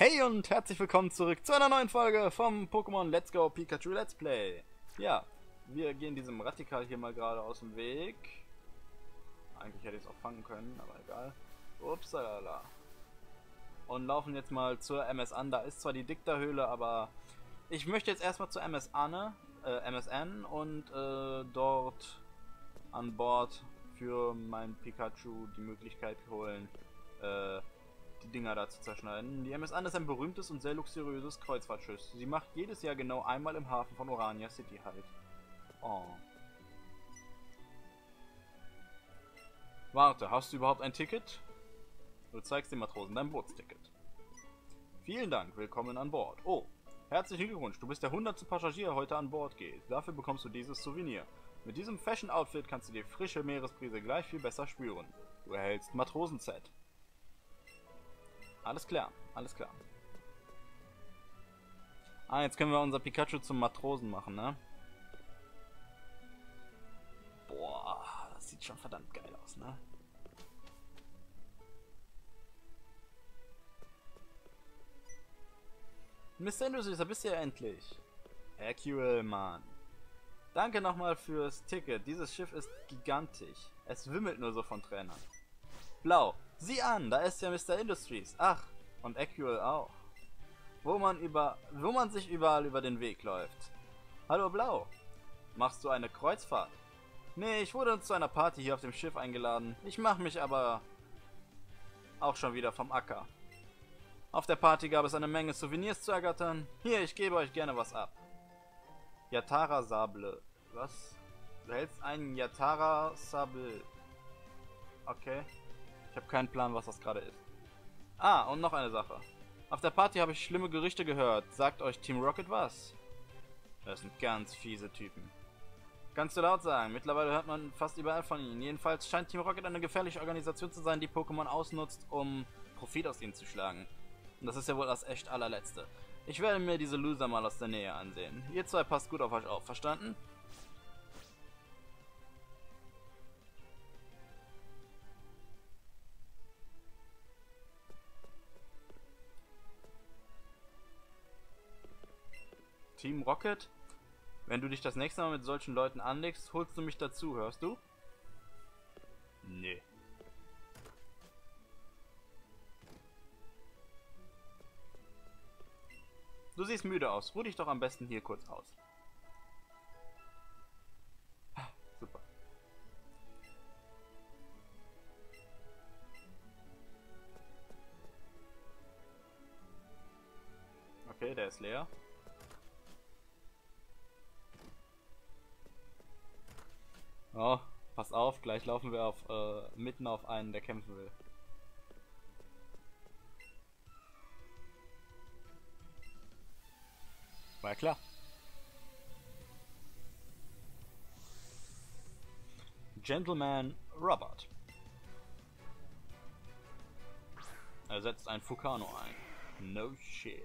Hey und herzlich willkommen zurück zu einer neuen Folge vom Pokémon Let's Go Pikachu Let's Play. Ja, wir gehen diesem Radikal hier mal gerade aus dem Weg. Eigentlich hätte ich es auch fangen können, aber egal. Upsalala. Und laufen jetzt mal zur MS an. Da ist zwar die Dicta-Höhle, aber ich möchte jetzt erstmal zur MSN und dort an Bord für mein Pikachu die Möglichkeit holen, die Dinger da zu zerschneiden. Die MS An ist ein berühmtes und sehr luxuriöses Kreuzfahrtschiff. Sie macht jedes Jahr genau einmal im Hafen von Orania City halt. Oh. Warte, hast du überhaupt ein Ticket? Du zeigst den Matrosen dein Bootsticket. Vielen Dank, willkommen an Bord. Oh, herzlichen Glückwunsch, du bist der 100. Passagier, der heute an Bord geht. Dafür bekommst du dieses Souvenir. Mit diesem Fashion-Outfit kannst du die frische Meeresbrise gleich viel besser spüren. Du erhältst Matrosen-Set. Alles klar, alles klar. Ah, jetzt können wir unser Pikachu zum Matrosen machen, ne? Boah, das sieht schon verdammt geil aus, ne? Mr. Industries, da bist du ja endlich. Hercule, Mann. Danke nochmal fürs Ticket. Dieses Schiff ist gigantisch. Es wimmelt nur so von Trainern. Blau. Sieh an, da ist ja Mr. Industries. Ach, und Hercule auch. Wo man sich überall über den Weg läuft. Hallo Blau. Machst du eine Kreuzfahrt? Nee, ich wurde zu einer Party hier auf dem Schiff eingeladen. Ich mache mich aber auch schon wieder vom Acker. Auf der Party gab es eine Menge Souvenirs zu ergattern. Hier, ich gebe euch gerne was ab. Yatara Sable. Was? Du hältst einen Yatara Sable. Okay. Ich habe keinen Plan, was das gerade ist. Ah, und noch eine Sache. Auf der Party habe ich schlimme Gerüchte gehört. Sagt euch Team Rocket was? Das sind ganz fiese Typen. Kannst du laut sagen. Mittlerweile hört man fast überall von ihnen. Jedenfalls scheint Team Rocket eine gefährliche Organisation zu sein, die Pokémon ausnutzt, um Profit aus ihnen zu schlagen. Und das ist ja wohl das echt allerletzte. Ich werde mir diese Loser mal aus der Nähe ansehen. Ihr zwei passt gut auf euch auf, verstanden? Team Rocket? Wenn du dich das nächste Mal mit solchen Leuten anlegst, holst du mich dazu, hörst du? Nee. Du siehst müde aus. Ruh dich doch am besten hier kurz aus. Super. Okay, der ist leer. Oh, pass auf, gleich laufen wir mitten auf einen, der kämpfen will. War ja klar. Gentleman Robert. Er setzt ein Fukano ein. No shit.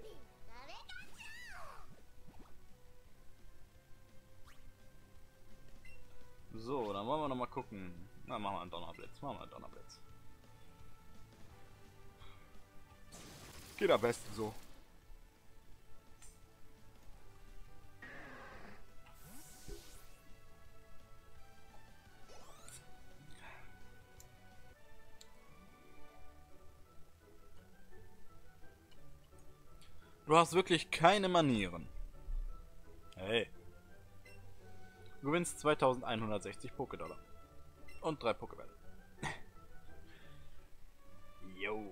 So, dann wollen wir noch mal gucken. Na, machen wir einen Donnerblitz. Machen wir einen Donnerblitz. Geht am besten so. Du hast wirklich keine Manieren. Hey. Du gewinnst 2160 Pokédollar. Und 3 Pokébälle. Yo.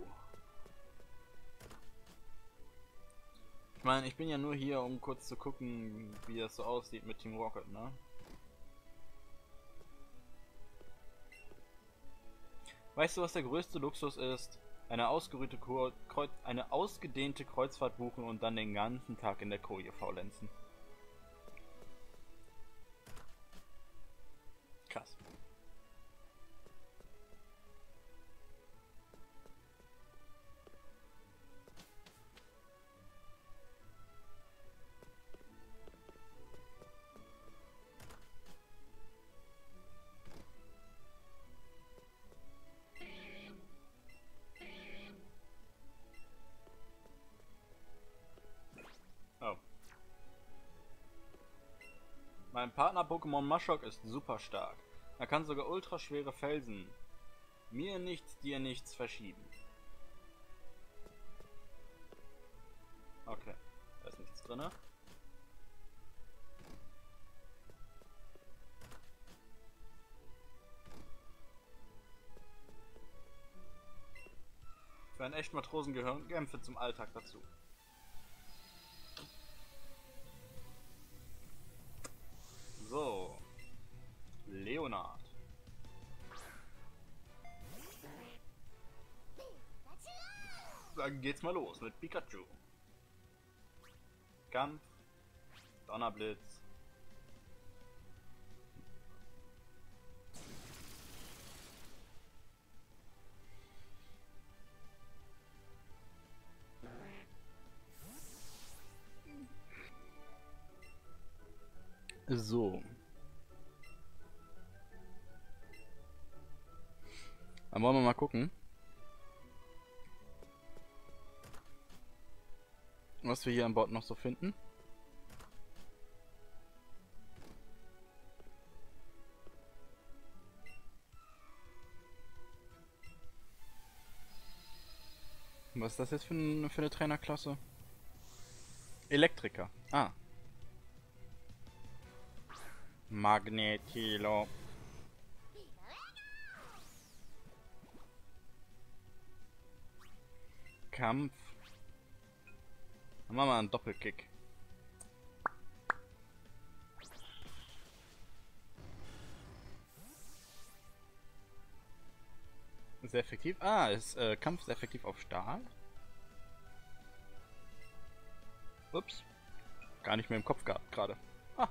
Ich meine, ich bin ja nur hier, um kurz zu gucken, wie das so aussieht mit Team Rocket, ne? Weißt du, was der größte Luxus ist? Eine ausgedehnte Kreuzfahrt buchen und dann den ganzen Tag in der Koje faulenzen. Krass. Dein Partner-Pokémon Maschok ist super stark. Er kann sogar ultraschwere Felsen. Mir nichts, dir nichts verschieben. Okay, da ist nichts drin. Für einen echten Matrosen gehören Kämpfe zum Alltag dazu. So. Leonard. Dann geht's mal los mit Pikachu. Kampf. Donnerblitz. So. Dann wollen wir mal gucken, was wir hier an Bord noch so finden. Was ist das jetzt für eine Trainerklasse? Elektriker. Ah. Magnetilo. Kampf. Dann machen wir einen Doppelkick. Sehr effektiv. Ah, ist Kampf sehr effektiv auf Stahl. Ups. Gar nicht mehr im Kopf gehabt gerade. Ah.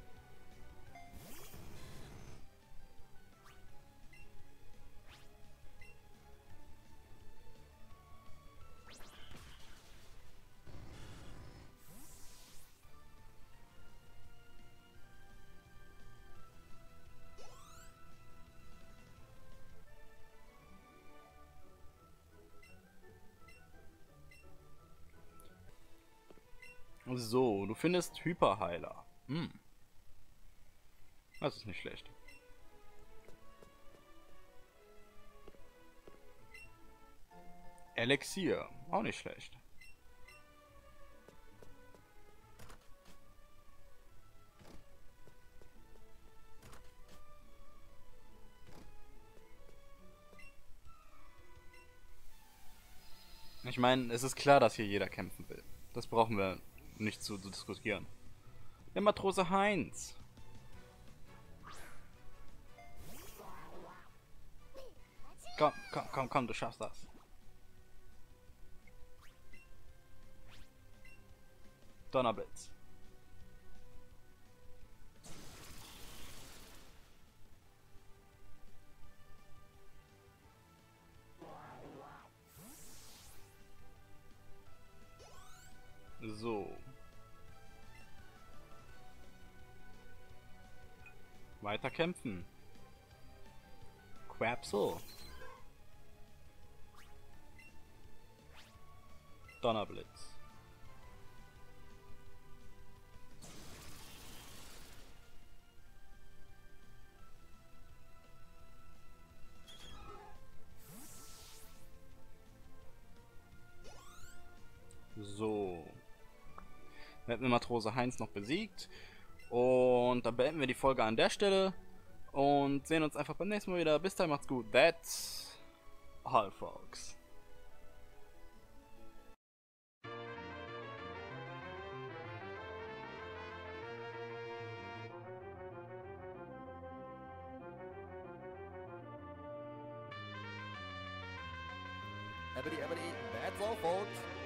So, du findest Hyperheiler. Hm. Das ist nicht schlecht. Elixier. Auch nicht schlecht. Ich meine, es ist klar, dass hier jeder kämpfen will. Das brauchen wir nicht zu diskutieren. Der Matrose Heinz. Komm, komm, komm, komm, du schaffst das. Donnerblitz. So. Weiter kämpfen. Quapsel. Donnerblitz. So. Wir hätten Matrose Heinz noch besiegt. Und dann beenden wir die Folge an der Stelle. Und sehen uns einfach beim nächsten Mal wieder. Bis dahin, macht's gut. That's all, folks. Ebony, that's all, folks.